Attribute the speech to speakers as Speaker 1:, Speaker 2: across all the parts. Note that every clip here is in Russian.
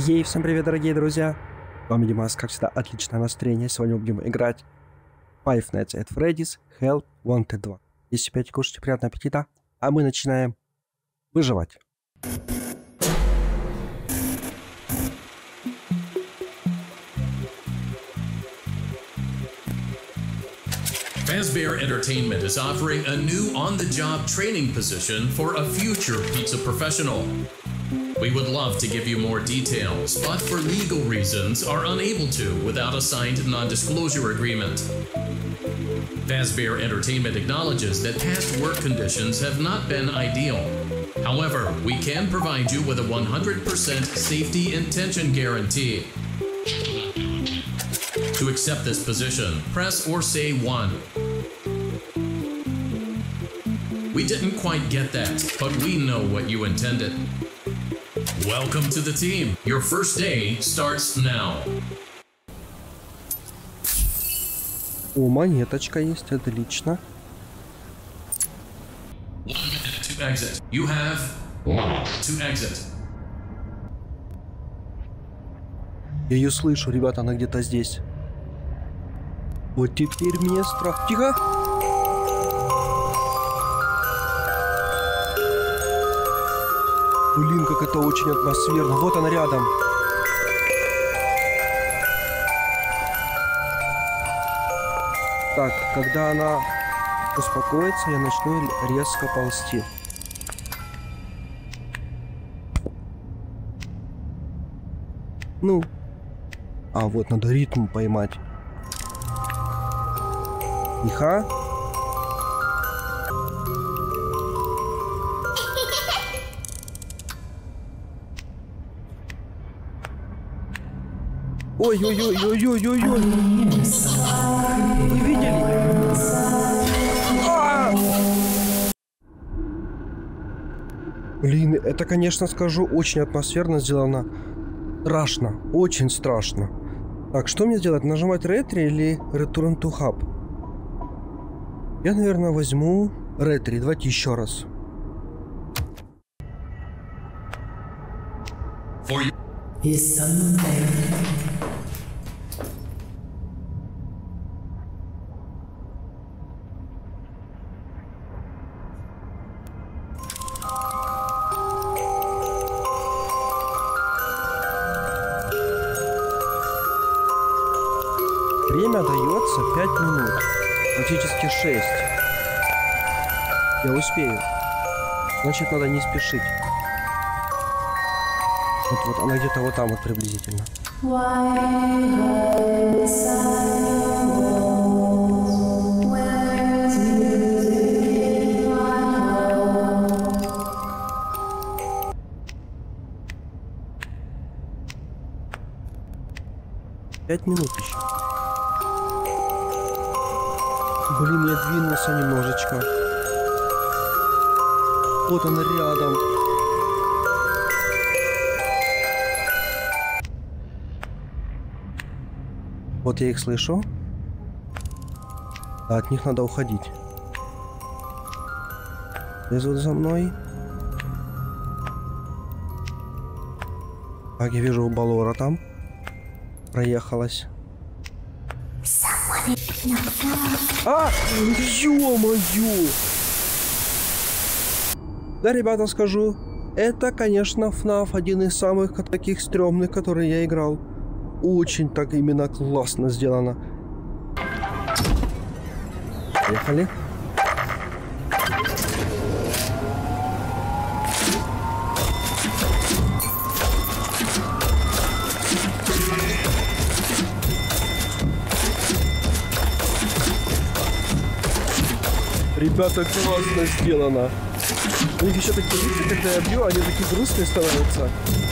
Speaker 1: Ей, всем привет, дорогие друзья! С вами Димас, как всегда, отличное настроение. Сегодня мы будем играть Five Nights at Freddy's Help Wanted 2. Если пьете, кушайте, приятного аппетита, а мы начинаем выживать.
Speaker 2: Fazbear Entertainment is offering a new on-the-job training position for a future pizza professional. We would love to give you more details, but for legal reasons are unable to without a signed non-disclosure agreement. Fazbear Entertainment acknowledges that past work conditions have not been ideal. However, we can provide you with a 100% safety intention guarantee. To accept this position, press or say 1. We didn't quite get that, but we know what you intended. Welcome to the team. Your first day starts now.
Speaker 1: О, монеточка есть, отлично.
Speaker 2: 1 minute to exit. You have 1 to exit.
Speaker 1: Я ее слышу, ребята, она где-то здесь. Вот теперь мне страх. Тихо! Блин, как это очень атмосферно. Вот она рядом. Так, когда она успокоится, я начну резко ползти. Ну. А, вот, надо ритм поймать. Тихо. Ой-ой-ой-ой-ой-ой-ой. Вы видели? Блин, это, конечно, скажу, очень атмосферно сделано. Страшно, очень страшно. Так, что мне делать? Нажимать Ретри или Return to Hub? Я, наверное, возьму Ретри. Давайте еще раз. Время дается 5 минут. Практически 6. Я успею. Значит, надо не спешить. Вот она где-то вот там вот приблизительно. Пять минут еще. Блин, я двинулся немножечко. Вот он рядом. Вот я их слышу. А от них надо уходить. Лезут за мной. Так, я вижу, Балора там проехалась. А! Ё-моё! Да, ребята, скажу, это, конечно, FNAF один из самых таких стрёмных, которые я играл. Очень так именно классно сделано. Поехали. Ребята, классно сделано. У них еще такие лица, когда я бью, они такие грустные становятся.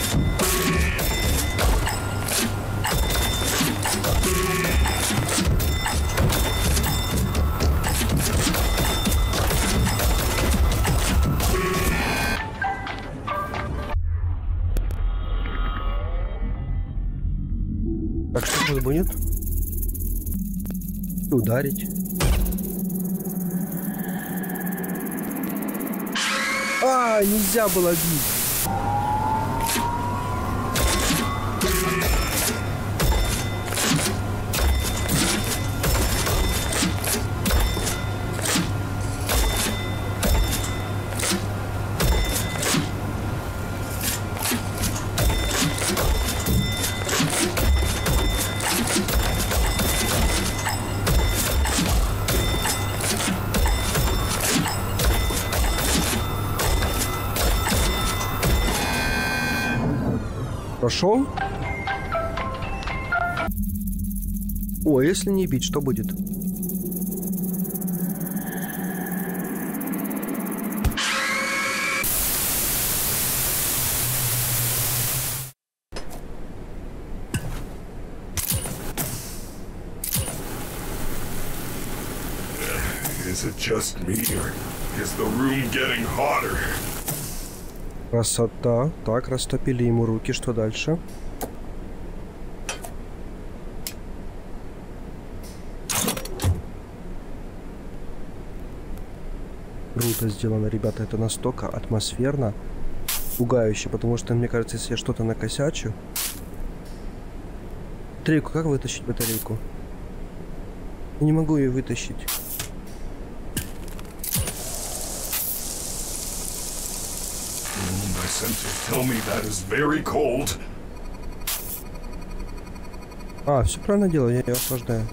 Speaker 1: Так, что сейчас будет? Ударить. А, нельзя было бить. Пошел. О, если не бить, что будет?
Speaker 3: Is it just me, or is the room getting hotter?
Speaker 1: Красота. Так, растопили ему руки. Что дальше? Круто сделано, ребята. Это настолько атмосферно, пугающе, потому что, мне кажется, если я что-то накосячу... Батарейку, как вытащить батарейку? Я не могу ее вытащить.
Speaker 3: My sensors tell me that is very cold.
Speaker 1: А, все правильно делаю, я ее охлаждаю.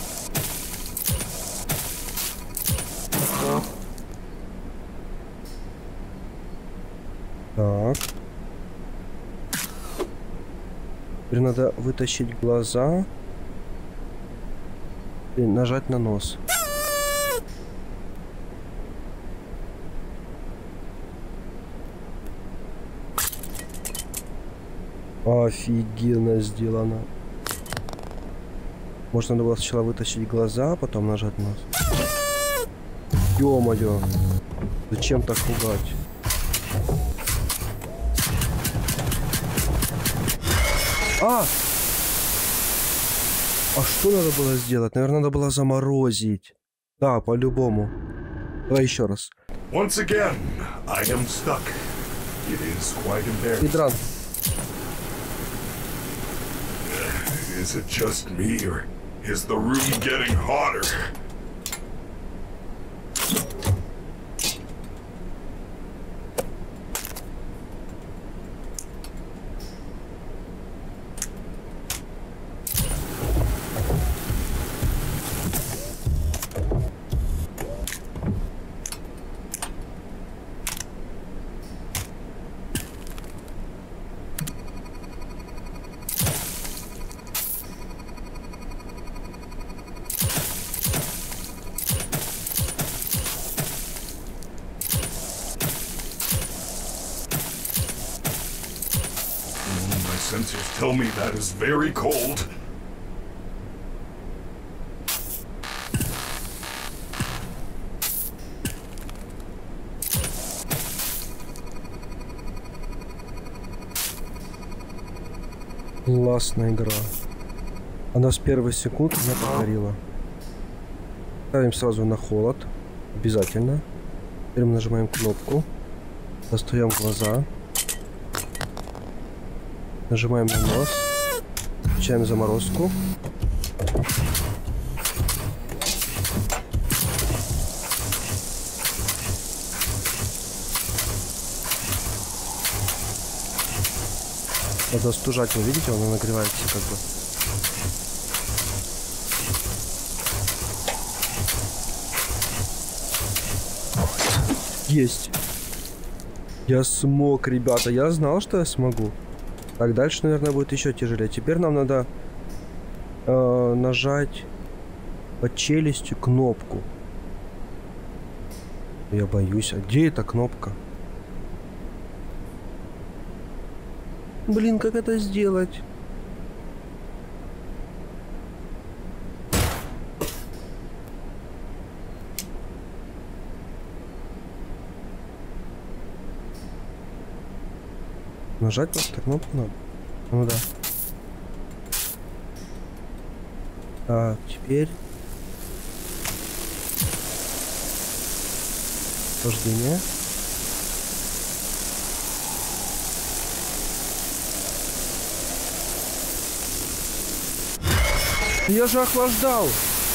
Speaker 1: Так. Теперь надо вытащить глаза и нажать на нос. Офигенно сделано. Может, надо было сначала вытащить глаза, а потом нажать нос. Ё-моё. Зачем так пугать? А что надо было сделать? Наверное, надо было заморозить. Да, по-любому. Давай еще раз.
Speaker 3: Once again, I am stuck. It is quite embarrassing.
Speaker 1: Идран.
Speaker 3: Is it just me, or is the room getting hotter? Sensors tell me that is very cold.
Speaker 1: Классная игра. Она с первых секунд меня покорила. Ставим сразу на холод. Обязательно. Теперь мы нажимаем кнопку. Достаем глаза. Нажимаем на нос. Включаем заморозку. Надо остужать его, видите, он нагревается как бы. Есть. Я смог, ребята. Я знал, что я смогу. Так, дальше, наверное, будет еще тяжелее. Теперь нам надо нажать под челюстью кнопку. Я боюсь. А где эта кнопка? Блин, как это сделать? Нажать просто кнопку надо. Ну да. Так, теперь охлаждение. Я же охлаждал.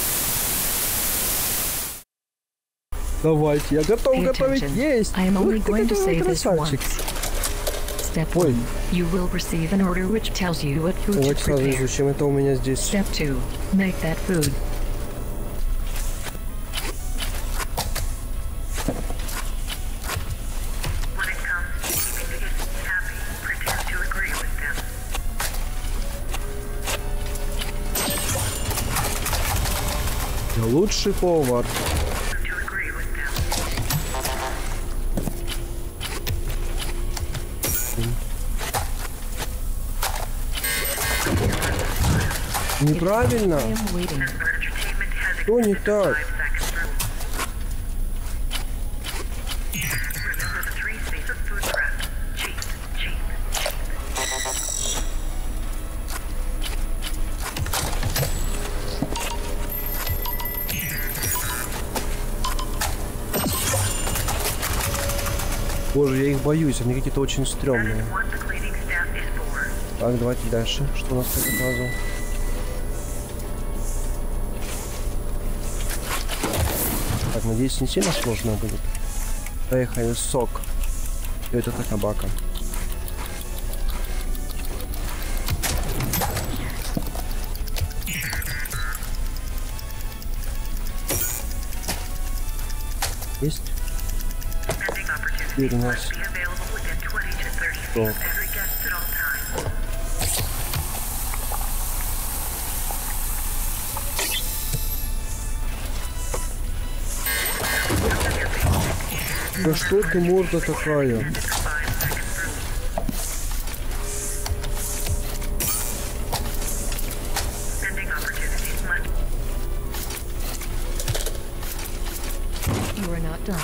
Speaker 1: Давайте, я готов готовить есть. Ух ты, какой красавчик.
Speaker 4: Step 1. You will receive an order which tells you what food to
Speaker 1: Давайте сразу
Speaker 4: prepare.
Speaker 1: изучим. Это у меня здесь.
Speaker 4: Step 2. Make that food.
Speaker 5: When it comes to keeping the kids happy, pretend to agree with them.
Speaker 1: Я лучший повар. Неправильно.
Speaker 4: I am waiting.
Speaker 1: Что не так? Боже, я их боюсь, они какие-то очень стрёмные. Так, давайте дальше. Что у нас по заказу? Так, надеюсь, не сильно сложно будет. Поехали, сок. И это табака. Есть? Теперь у нас сок. Да что ты, морда такая?
Speaker 4: You are not done.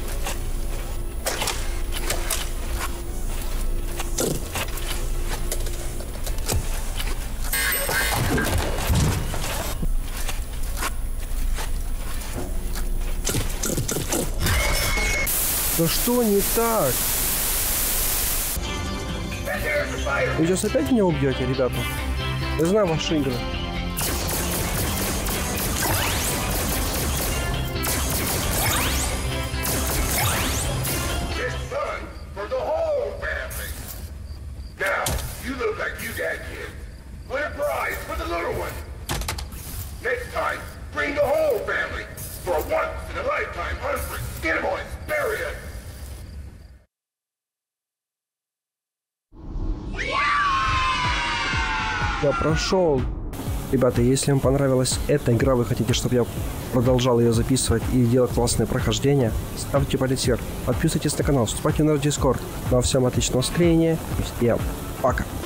Speaker 1: Да что не так? Вы сейчас опять меня убьете, ребята? Я знаю ваши игры. Я прошел. Ребята, если вам понравилась эта игра, вы хотите, чтобы я продолжал ее записывать и делать классные прохождения, ставьте палец вверх, подписывайтесь на канал, вступайте в наш Discord. Ну а всем отличного настроения и всем пока.